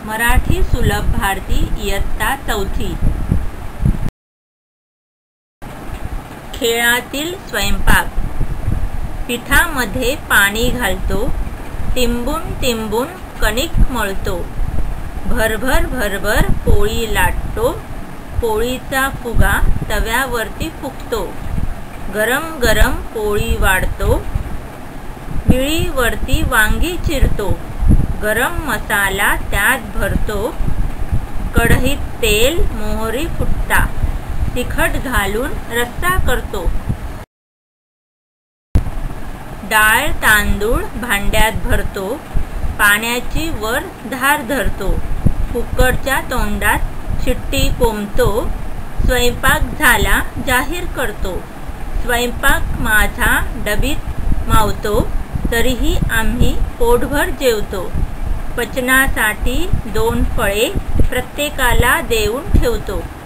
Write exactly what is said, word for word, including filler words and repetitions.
मराठी सुलभ भारती इयत्ता चौथी। खेळातील स्वयंपाक। पिठामध्ये पाणी घालतो, तिंबून तिंबून कणिक मळतो, भरभर भरभर पोळी लाटतो, पोळीचा फुगा तव्यावरती फुकतो, गरम गरम पोळी वाढतो, विळीवरती वांगी चिरतो, गरम मसाला त्यात भरतो, कढईत तेल मोहरी फुटता, तिखट घालून रस्सा करतो, डाळ तांदूळ भांड्यात भरतो, पाण्याची वर धार धरतो, कुकरच्या तोंडात शिट्टी कोंबतो, स्वयंपाक झाला जाहीर करतो, स्वयंपाक माझा डबीत मावतो, तरीही आम्ही पोटभर जेवतो, पचनासाठी दोन फळे प्रत्येकाला देऊन ठेवतो।